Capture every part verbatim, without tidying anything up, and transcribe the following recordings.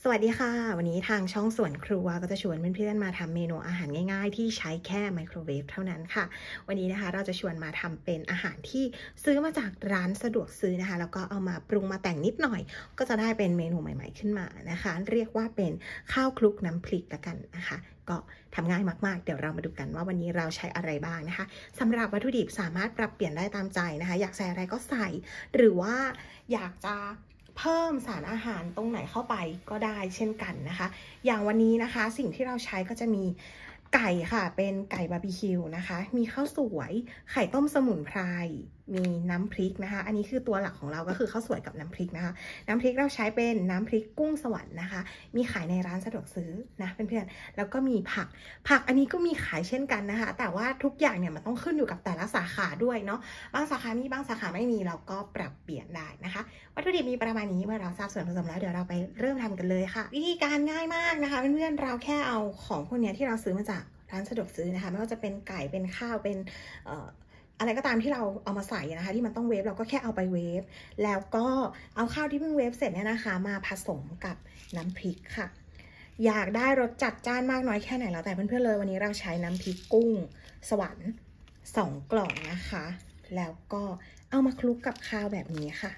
สวัสดีค่ะวันนี้ทางช่องสวนครัวก็จะชวนเพื่อนๆมาทำเมนูอาหารง่ายๆที่ใช้แค่ไมโครเวฟเท่านั้นค่ะวันนี้นะคะเราจะชวนมาทำเป็นอาหารที่ซื้อมาจากร้านสะดวกซื้อนะคะแล้วก็เอามาปรุงมาแต่งนิดหน่อยก็จะได้เป็นเมนูใหม่ๆขึ้นมานะคะเรียกว่าเป็นข้าวคลุกน้ำพริกละกันนะคะก็ทำง่ายมากๆเดี๋ยวเรามาดูกันว่าวันนี้เราใช้อะไรบ้างนะคะสำหรับวัตถุดิบสามารถปรับเปลี่ยนได้ตามใจนะคะอยากใส่อะไรก็ใส่หรือว่าอยากจะเพิ่มสารอาหารตรงไหนเข้าไปก็ได้เช่นกันนะคะอย่างวันนี้นะคะสิ่งที่เราใช้ก็จะมีไก่ค่ะเป็นไก่บาร์บีคิวนะคะมีข้าวสวยไข่ต้มสมุนไพรมีน้ำพริกนะคะอันนี้คือตัวหลักของเราก็คือข้าวสวยกับน้ำพริกนะคะน้ำพริกเราใช้เป็นน้ำพริกกุ้งสวรรค์นะคะมีขายในร้านสะดวกซื้อนะเพื่อนๆแล้วก็มีผักผักอันนี้ก็มีขายเช่นกันนะคะแต่ว่าทุกอย่างเนี่ยมันต้องขึ้นอยู่กับแต่ละสาขาด้วยเนาะบางสาขามีบางสาขาไม่มีเราก็ปรับเปลี่ยนได้นะคะวัตถุดิบมีประมาณนี้เมื่อเราทราบส่วนผสมแล้วเดี๋ยวเราไปเริ่มทำกันเลยค่ะวิธีการง่ายมากนะคะเพื่อนๆเราแค่เอาของพวกนี้ที่เราซื้อมาจากร้านสะดวกซื้อนะคะไม่ว่าจะเป็นไก่เป็นข้าวเป็นเอ่ออะไรก็ตามที่เราเอามาใส่นะคะที่มันต้องเวฟเราก็แค่เอาไปเวฟแล้วก็เอาข้าวที่เพิ่งเวฟเสร็จเนี่ยนะคะมาผสมกับน้ำพริกค่ะอยากได้รสจัดจ้านมากน้อยแค่ไหนแล้วแต่เพื่อนๆเลยวันนี้เราใช้น้ำพริกกุ้งสวรรค์สองกล่องนะคะแล้วก็เอามาคลุกกับข้าวแบบนี้ค่ะ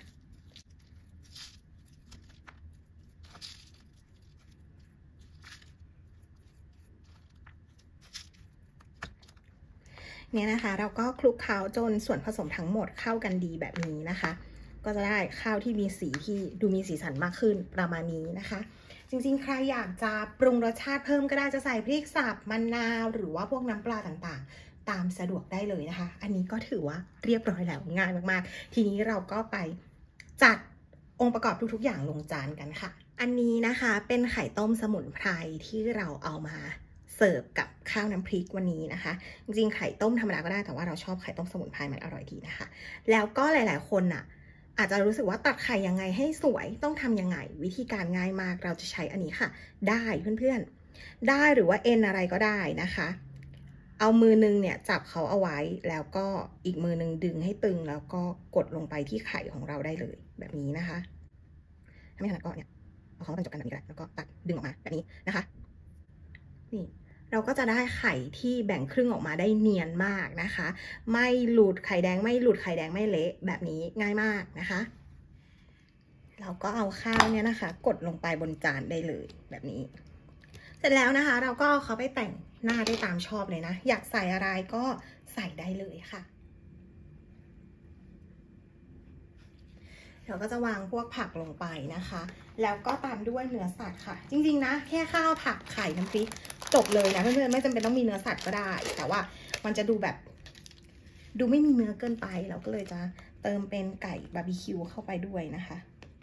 เนี่ยนะคะเราก็คลุกเคล้าจนส่วนผสมทั้งหมดเข้ากันดีแบบนี้นะคะก็จะได้ข้าวที่มีสีที่ดูมีสีสันมากขึ้นประมาณนี้นะคะจริงๆใครอยากจะปรุงรสชาติเพิ่มก็ได้จะใส่พริกสับมะนาวหรือว่าพวกน้ำปลาต่างๆตามสะดวกได้เลยนะคะอันนี้ก็ถือว่าเรียบร้อยแล้วง่ายมากๆทีนี้เราก็ไปจัดองค์ประกอบทุกๆอย่างลงจานกันค่ะอันนี้นะคะเป็นไข่ต้มสมุนไพรที่เราเอามาเสิร์ฟกับข้าวน้ำพริกวันนี้นะคะจริงๆไข่ต้มธรรมดาก็ได้แต่ว่าเราชอบไข่ต้มสมุนไพรมันอร่อยดีนะคะแล้วก็หลายๆคนน่ะอาจจะรู้สึกว่าตัดไข่ยังไงให้สวยต้องทำยังไงวิธีการง่ายมากเราจะใช้อันนี้ค่ะได้เพื่อนๆได้หรือว่าเอ็นอะไรก็ได้นะคะเอามือนึงเนี่ยจับเขาเอาไว้แล้วก็อีกมือนึงดึงให้ตึงแล้วก็กดลงไปที่ไข่ของเราได้เลยแบบนี้นะคะถ้าไม่ถนัดก็เนี่ยเอาเขาบรรจบกันแบบนี้ก็ได้แล้วก็ตัดดึงออกมาแบบนี้นะคะนี่เราก็จะได้ไข่ที่แบ่งครึ่งออกมาได้เนียนมากนะคะไม่หลุดไข่แดงไม่หลุดไข่แดงไม่เละแบบนี้ง่ายมากนะคะเราก็เอาข้าวเนี่ยนะคะกดลงไปบนจานได้เลยแบบนี้เสร็จแล้วนะคะเราก็เอาเขาไปแต่งหน้าได้ตามชอบเลยนะอยากใส่อะไรก็ใส่ได้เลยค่ะเราก็จะวางพวกผักลงไปนะคะแล้วก็ตามด้วยเนื้อสัตว์ค่ะจริงๆนะแค่ข้าวผักไข่น้ำพริกจบเลยนะเพื่อนๆไม่จำเป็นต้องมีเนื้อสัตว์ก็ได้แต่ว่ามันจะดูแบบดูไม่มีเนื้อเกินไปเราก็เลยจะเติมเป็นไก่บาร์บีคิวเข้าไปด้วยนะคะ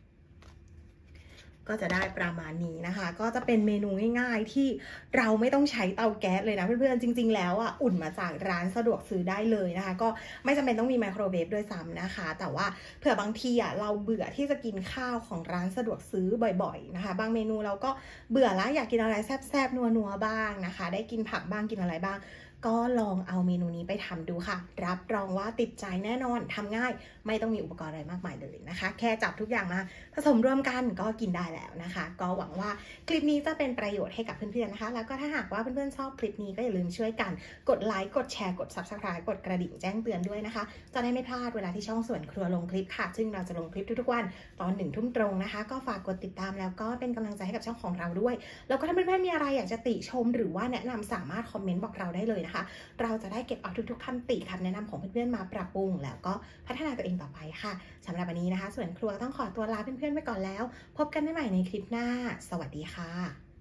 ก็จะได้ประมาณนี้นะคะก็จะเป็นเมนูง่ายๆที่เราไม่ต้องใช้เตาแก๊สเลยนะเพื่อนๆจริงๆแล้วอ่ะอุ่นมาจากร้านสะดวกซื้อได้เลยนะคะก็ไม่จำเป็นต้องมีไมโครเวฟด้วยซ้ำนะคะแต่ว่าเผื่อบางทีอ่ะเราเบื่อที่จะกินข้าวของร้านสะดวกซื้อบ่อยๆนะคะบางเมนูเราก็เบื่อแล้วอยากกินอะไรแซ่บๆนัวๆบ้างนะคะได้กินผักบ้างกินอะไรบ้างก็ลองเอาเมนูนี้ไปทำดูค่ะรับรองว่าติดใจแน่นอนทำง่ายไม่ต้องมีอุปกรณ์อะไรมากมายเลยนะคะแค่จับทุกอย่างมาผสมร่วมกันก็กินได้แล้วนะคะก็หวังว่าคลิปนี้จะเป็นประโยชน์ให้กับเพื่อนๆนะคะแล้วก็ถ้าหากว่าเพื่อนๆชอบคลิปนี้ก็อย่าลืมช่วยกันกดไลค์กดแชร์กด ซับสไครบ์ กดกระดิ่งแจ้งเตือนด้วยนะคะจะได้ไม่พลาดเวลาที่ช่องสวนครัวลงคลิปค่ะซึ่งเราจะลงคลิปทุกๆวันตอนหนึ่งทุ่มตรงนะคะก็ฝากกดติดตามแล้วก็เป็นกำลังใจให้กับช่องของเราด้วยแล้วก็ถ้าเพื่อนๆมีอะไรอยากจะติชมหรือว่าแนะนำสามารถคอมเมนต์บอกเราได้เลยนะคะเราจะได้เก็บเอาทุกๆคำติคำแนะนำของเพื่อนๆมาปรับปรุงแล้วก็พัฒนาตัวเองต่อไปค่ะสำหรับวันนี้นะคะส่วนครัวต้องขอตัวลาเพื่อนๆไปก่อนแล้วพบกันได้ใหม่ในคลิปหน้าสวัสดีค่ะ